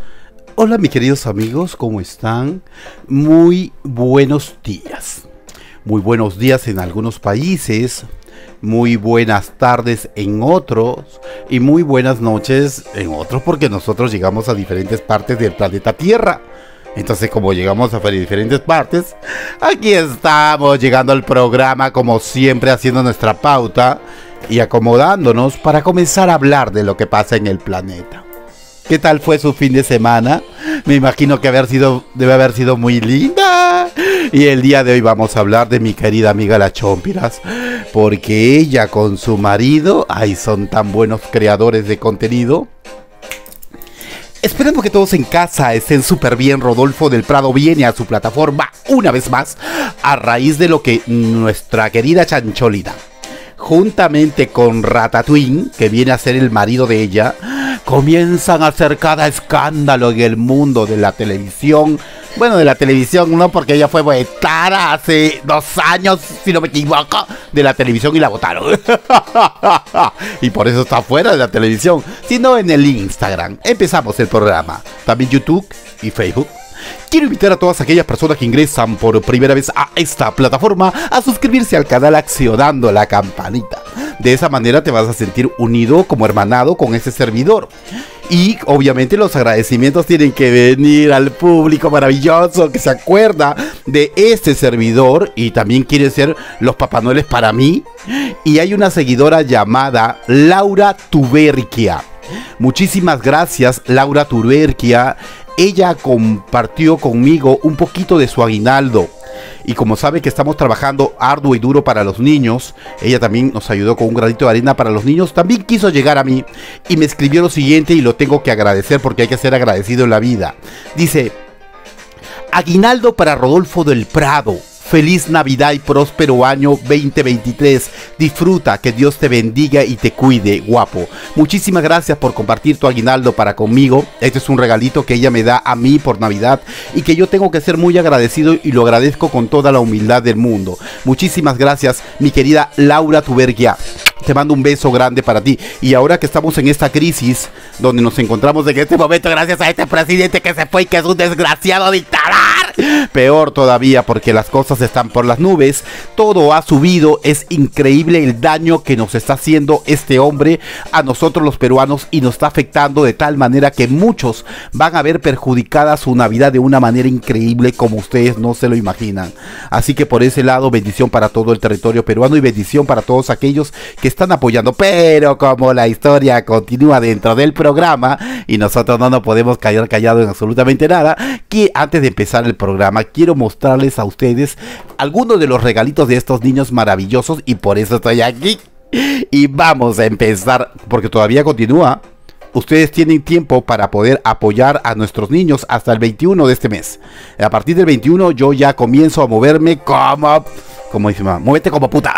Hola mis queridos amigos, ¿cómo están? Muy buenos días. Muy buenos días en algunos países, muy buenas tardes en otros y muy buenas noches en otros, porque nosotros llegamos a diferentes partes del planeta Tierra. Entonces, como llegamos a diferentes partes, aquí estamos llegando al programa como siempre, haciendo nuestra pauta y acomodándonos para comenzar a hablar de lo que pasa en el planeta. ¿Qué tal fue su fin de semana? Me imagino que debe haber sido muy linda. Y el día de hoy vamos a hablar de mi querida amiga la Chompiras, porque ella con su marido, ay, son tan buenos creadores de contenido. Esperemos que todos en casa estén súper bien. Rodolfo del Prado viene a su plataforma una vez más, a raíz de lo que nuestra querida Chancholita, juntamente con Ratatouille, que viene a ser el marido de ella, comienzan a hacer cada escándalo en el mundo de la televisión. Bueno, de la televisión no, porque ella fue vetada hace 2 años, si no me equivoco, de la televisión y la votaron. Y por eso está fuera de la televisión, sino en el Instagram. Empezamos el programa. También YouTube y Facebook. Quiero invitar a todas aquellas personas que ingresan por primera vez a esta plataforma a suscribirse al canal accionando la campanita. De esa manera te vas a sentir unido como hermanado con ese servidor. Y obviamente los agradecimientos tienen que venir al público maravilloso que se acuerda de este servidor y también quiere ser los Papá Noeles para mí. Y hay una seguidora llamada Laura Tuberquia. Muchísimas gracias, Laura Tuberquia. Ella compartió conmigo un poquito de su aguinaldo. Y como sabe que estamos trabajando arduo y duro para los niños, ella también nos ayudó con un granito de arena para los niños. También quiso llegar a mí y me escribió lo siguiente, y lo tengo que agradecer porque hay que ser agradecido en la vida. Dice: aguinaldo para Rodolfo del Prado. Feliz Navidad y próspero año 2023. Disfruta, que Dios te bendiga y te cuide, guapo. Muchísimas gracias por compartir tu aguinaldo para conmigo. Este es un regalito que ella me da a mí por Navidad y que yo tengo que ser muy agradecido, y lo agradezco con toda la humildad del mundo. Muchísimas gracias, mi querida Laura Tuberquia. Te mando un beso grande para ti. Y ahora que estamos en esta crisis donde nos encontramos en este momento, gracias a este presidente que se fue y que es un desgraciado dictador, peor todavía porque las cosas están por las nubes, todo ha subido. Es increíble el daño que nos está haciendo este hombre a nosotros los peruanos, y nos está afectando de tal manera que muchos van a ver perjudicada su Navidad de una manera increíble como ustedes no se lo imaginan. Así que por ese lado, bendición para todo el territorio peruano y bendición para todos aquellos que están apoyando. Pero como la historia continúa dentro del programa y nosotros no nos podemos quedar callados en absolutamente nada, que antes de empezar el programa quiero mostrarles a ustedes algunos de los regalitos de estos niños maravillosos, y por eso estoy aquí. Y vamos a empezar porque todavía continúa. Ustedes tienen tiempo para poder apoyar a nuestros niños hasta el 21 de este mes. A partir del 21 yo ya comienzo a moverme como dice mamá, muévete como puta.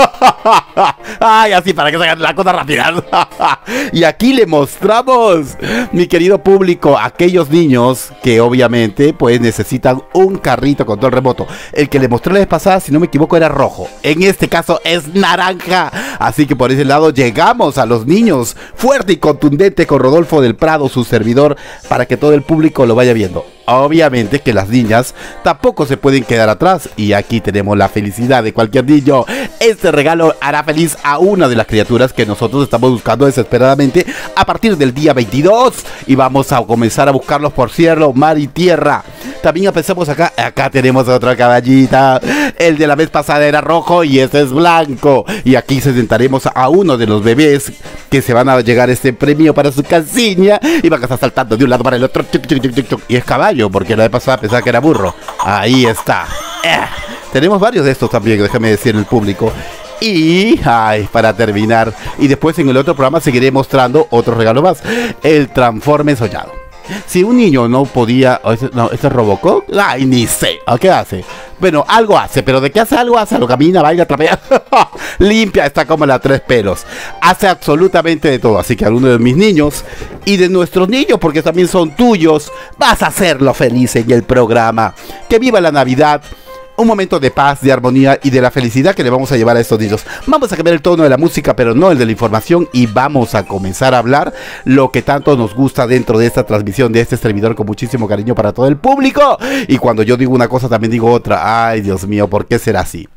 Ay, así para que se hagan la cosa rápida. Y aquí le mostramos, mi querido público, a aquellos niños que obviamente pues necesitan un carrito con todo el remoto. El que le mostré la vez pasada, si no me equivoco, era rojo. En este caso es naranja. Así que por ese lado llegamos a los niños fuerte y contundente con Rodolfo del Prado, su servidor, para que todo el público lo vaya viendo. Obviamente que las niñas tampoco se pueden quedar atrás, y aquí tenemos la felicidad de cualquier niño. Este regalo hará feliz a una de las criaturas que nosotros estamos buscando desesperadamente a partir del día 22, y vamos a comenzar a buscarlos por cielo, mar y tierra. También empezamos acá tenemos otra caballita. El de la vez pasada era rojo y este es blanco, y aquí sentaremos a uno de los bebés que se van a llegar este premio para su casilla, y van a estar saltando de un lado para el otro, y es caballo, porque la vez pasada pensaba que era burro. Ahí está. Tenemos varios de estos también, déjame decir, en el público. Y, para terminar, y después en el otro programa seguiré mostrando otro regalo más, el Transforme soñado. Si un niño no podía... No, ¿este es Robocop? Ay, ni sé. ¿Qué hace? Bueno, algo hace, pero ¿de qué hace algo? Hace, lo camina, baila, trapea. Limpia, está como la 3 pelos. Hace absolutamente de todo. Así que alguno de mis niños y de nuestros niños, porque también son tuyos, vas a hacerlo feliz en el programa. Que viva la Navidad. un momento de paz, de armonía y de la felicidad que le vamos a llevar a estos niños. Vamos a cambiar el tono de la música, pero no el de la información, y vamos a comenzar a hablar lo que tanto nos gusta dentro de esta transmisión de este servidor, con muchísimo cariño para todo el público. Y cuando yo digo una cosa también digo otra. Ay, Dios mío, ¿por qué será así?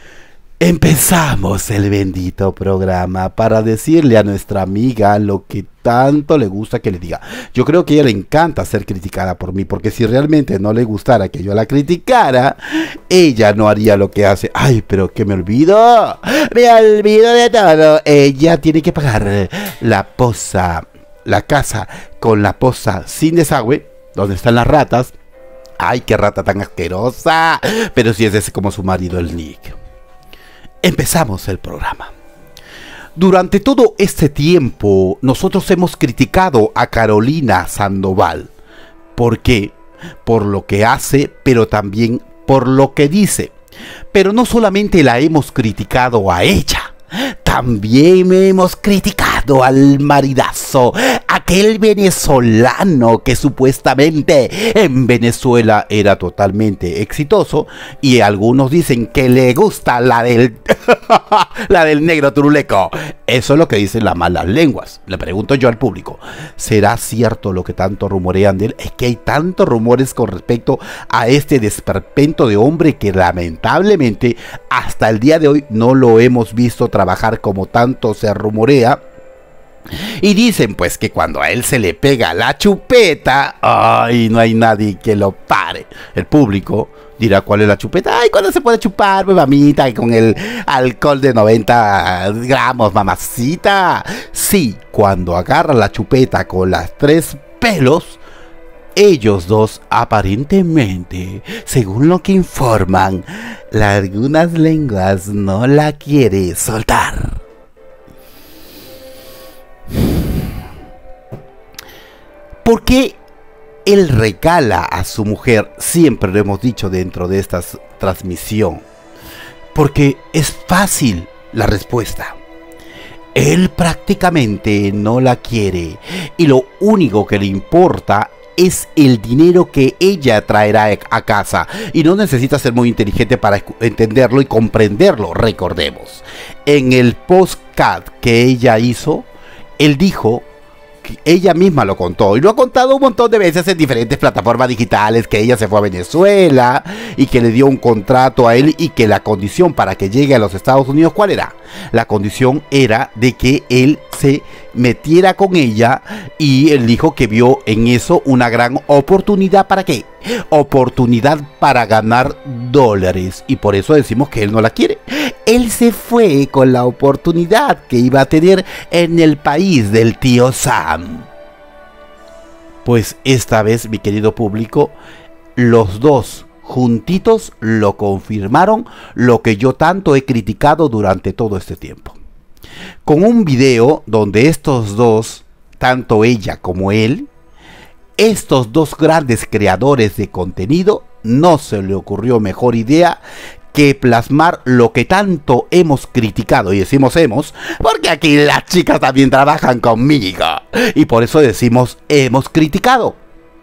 Empezamos el bendito programa para decirle a nuestra amiga lo que tanto le gusta que le diga. Yo creo que a ella le encanta ser criticada por mí, porque si realmente no le gustara que yo la criticara, ella no haría lo que hace. Ay, pero que me olvido de todo. Ella tiene que pagar la poza, la casa con la poza sin desagüe, donde están las ratas. Ay, qué rata tan asquerosa. Pero si es ese como su marido, el Nick. Empezamos el programa. Durante todo este tiempo, nosotros hemos criticado a Carolina Sandoval. ¿Por qué? Por lo que hace, pero también por lo que dice. Pero no solamente la hemos criticado a ella, también hemos criticado al maridazo, aquel venezolano que supuestamente en Venezuela era totalmente exitoso, y algunos dicen que le gusta la del la del negro turuleco. Eso es lo que dicen las malas lenguas. Le pregunto yo al público, ¿será cierto lo que tanto rumorean de él? Es que hay tantos rumores con respecto a este desperpento de hombre que lamentablemente hasta el día de hoy no lo hemos visto trabajar como tanto se rumorea. Y dicen pues que cuando a él se le pega la chupeta, ay, no hay nadie que lo pare. El público dirá, ¿cuál es la chupeta? Ay, ¿cuándo se puede chupar, mamita? Con el alcohol de 90 gramos, mamacita. Sí, cuando agarra la chupeta con las 3 pelos. Ellos dos aparentemente, según lo que informan, algunas lenguas no la quiere soltar. ¿Por qué él regala a su mujer? Siempre lo hemos dicho dentro de esta transmisión. Porque es fácil la respuesta. Él prácticamente no la quiere y lo único que le importa es el dinero que ella traerá a casa, y no necesita ser muy inteligente para entenderlo y comprenderlo. Recordemos, en el podcast que ella hizo, él dijo, ella misma lo contó y lo ha contado un montón de veces en diferentes plataformas digitales, que ella se fue a Venezuela y que le dio un contrato a él, y que la condición para que llegue a los Estados Unidos, ¿cuál era? La condición era de que él se metiera con ella, y él dijo que vio en eso una gran oportunidad. ¿Para qué? Oportunidad para ganar dólares, y por eso decimos que él no la quiere. Él se fue con la oportunidad que iba a tener en el país del tío Sam. Pues esta vez, mi querido público, los dos juntitos lo confirmaron, lo que yo tanto he criticado durante todo este tiempo. Con un video donde estos dos, tanto ella como él, estos dos grandes creadores de contenido, no se le ocurrió mejor idea que plasmar lo que tanto hemos criticado. Y decimos hemos, porque aquí las chicas también trabajan conmigo, y por eso decimos hemos criticado.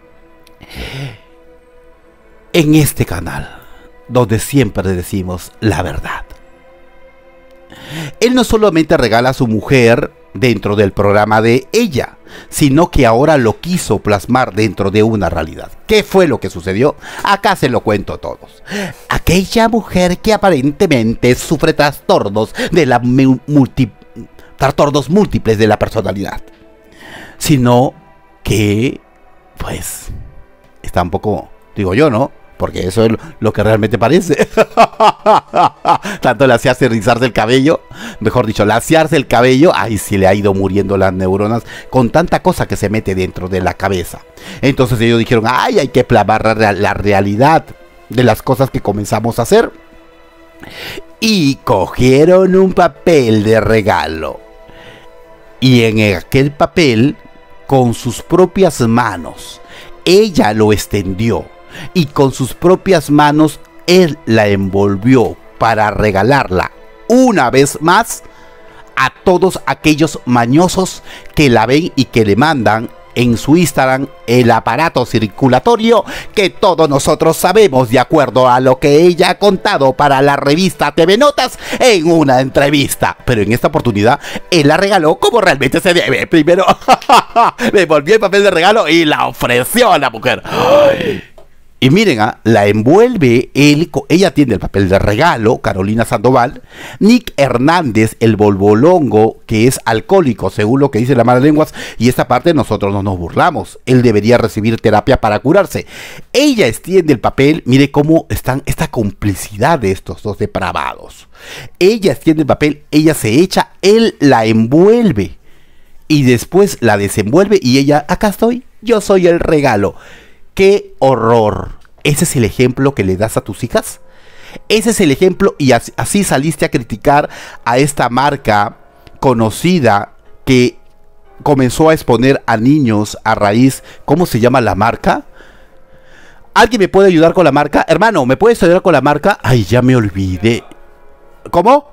En este canal, donde siempre decimos la verdad. Él no solamente regala a su mujer dentro del programa de ella, sino que ahora lo quiso plasmar dentro de una realidad. ¿Qué fue lo que sucedió? Acá se lo cuento a todos. Aquella mujer que aparentemente sufre trastornos de la trastornos múltiples de la personalidad, sino que, pues, está un poco, digo yo, ¿no? Porque eso es lo que realmente parece. Tanto le hacía rizarse el cabello. Mejor dicho, laciarse el cabello. Ay, sí le ha ido muriendo las neuronas con tanta cosa que se mete dentro de la cabeza. Entonces ellos dijeron, ay, hay que plasmar la realidad de las cosas que comenzamos a hacer. Y cogieron un papel de regalo. Y en aquel papel, con sus propias manos, ella lo extendió. Y con sus propias manos él la envolvió para regalarla una vez más a todos aquellos mañosos que la ven y que le mandan en su Instagram el aparato circulatorio que todos nosotros sabemos, de acuerdo a lo que ella ha contado para la revista TV Notas en una entrevista. Pero en esta oportunidad él la regaló como realmente se debe. Primero le volvió el papel de regalo y la ofreció a la mujer. ¡Ay! Y miren, la envuelve él, ella tiene el papel de regalo, Carolina Sandoval. Nick Hernández, el bolbolongo, que es alcohólico, según lo que dice la mala lenguas, y esta parte nosotros no nos burlamos. Él debería recibir terapia para curarse. Ella extiende el papel, mire cómo están esta complicidad de estos dos depravados. Ella extiende el papel, ella se echa, él la envuelve y después la desenvuelve y ella, acá estoy, yo soy el regalo. ¡Qué horror! ¿Ese es el ejemplo que le das a tus hijas? Ese es el ejemplo, y así saliste a criticar a esta marca conocida que comenzó a exponer a niños a raíz, ¿cómo se llama la marca? ¿Alguien me puede ayudar con la marca? Hermano, ¿me puedes ayudar con la marca? Ay, ya me olvidé. ¿Cómo?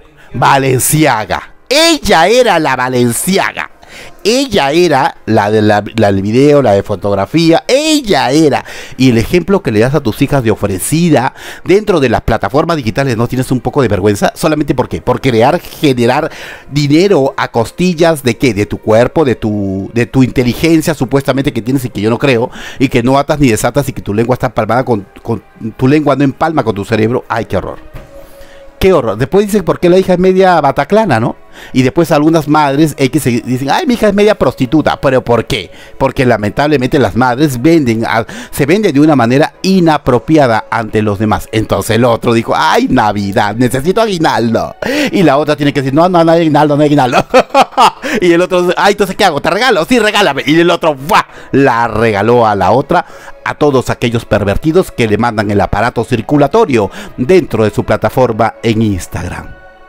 Balenciaga. Ella era la Balenciaga. Ella era la del video, la de fotografía. Ella era. Y el ejemplo que le das a tus hijas de ofrecida dentro de las plataformas digitales, ¿no tienes un poco de vergüenza? ¿Solamente por qué? Por generar dinero a costillas de qué? De tu cuerpo, de tu inteligencia supuestamente que tienes y que yo no creo. Y que no atas ni desatas y que tu lengua está empalmada con tu lengua no empalma con tu cerebro. ¡Ay, qué horror! ¡Qué horror! Después dicen por qué la hija es media bataclana, ¿no? Y después algunas madres que se dicen, ay, mi hija es media prostituta. ¿Pero por qué? Porque lamentablemente las madres se venden de una manera inapropiada ante los demás. Entonces el otro dijo, ay, Navidad, necesito aguinaldo. Y la otra tiene que decir, no hay aguinaldo, no hay aguinaldo. Y el otro, ay, entonces ¿qué hago? ¿Te regalo? Sí, regálame. Y el otro, ¡buah!, la regaló a la otra. A todos aquellos pervertidos que le mandan el aparato circulatorio dentro de su plataforma en Instagram.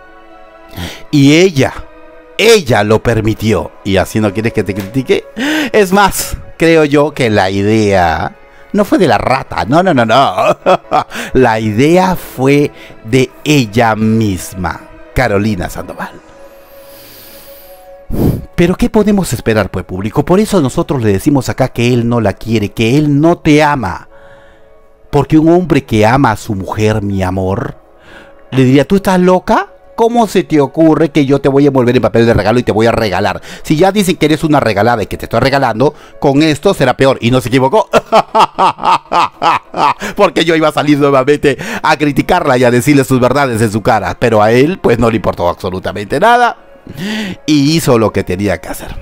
Y ella lo permitió. ¿Y así no quieres que te critique? Es más, creo yo que la idea no fue de la rata. No. La idea fue de ella misma, Carolina Sandoval. Pero ¿qué podemos esperar, pues, público? Por eso nosotros le decimos acá que él no la quiere, que él no te ama. Porque un hombre que ama a su mujer, mi amor, le diría, ¿tú estás loca? ¿Cómo se te ocurre que yo te voy a envolver en papel de regalo y te voy a regalar? Si ya dicen que eres una regalada y que te estoy regalando, con esto será peor. Y no se equivocó. Porque yo iba a salir nuevamente a criticarla y a decirle sus verdades en su cara. Pero a él, pues, no le importó absolutamente nada. Y hizo lo que tenía que hacer.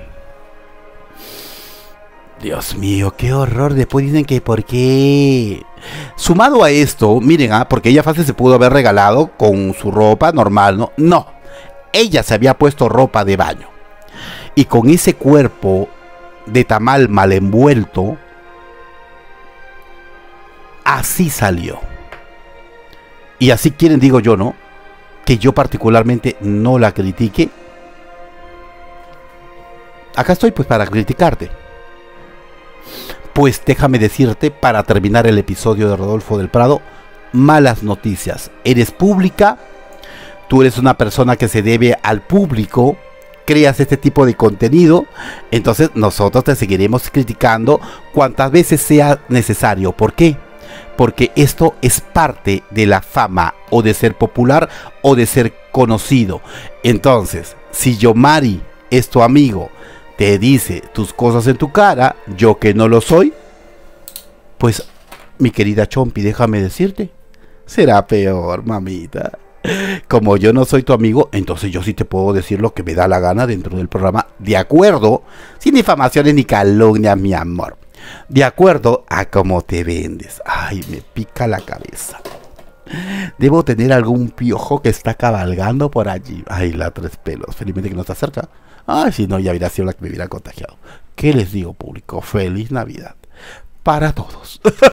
Dios mío, qué horror. Después dicen que por qué. Sumado a esto, miren, porque ella fácil se pudo haber regalado con su ropa normal, ¿no? No, ella se había puesto ropa de baño. Y con ese cuerpo de tamal mal envuelto, así salió. Y así quieren, digo yo, ¿no? Que yo particularmente no la critique. Acá estoy pues para criticarte. Pues déjame decirte, para terminar el episodio de Rodolfo del Prado, malas noticias. Eres pública, tú eres una persona que se debe al público, creas este tipo de contenido, entonces nosotros te seguiremos criticando cuantas veces sea necesario. ¿Por qué? Porque esto es parte de la fama, o de ser popular, o de ser conocido. Entonces, si Yomari es tu amigo, te dice tus cosas en tu cara, yo que no lo soy, pues, mi querida Chompi, déjame decirte, será peor, mamita. Como yo no soy tu amigo, entonces yo sí te puedo decir lo que me da la gana dentro del programa, de acuerdo, sin difamaciones ni calumnias, mi amor, de acuerdo a cómo te vendes. Ay, me pica la cabeza. Debo tener algún piojo que está cabalgando por allí. Ay, la tres pelos, felizmente que no está cerca. Ay, si no, ya hubiera sido la que me hubiera contagiado. ¿Qué les digo, público? Feliz Navidad para todos.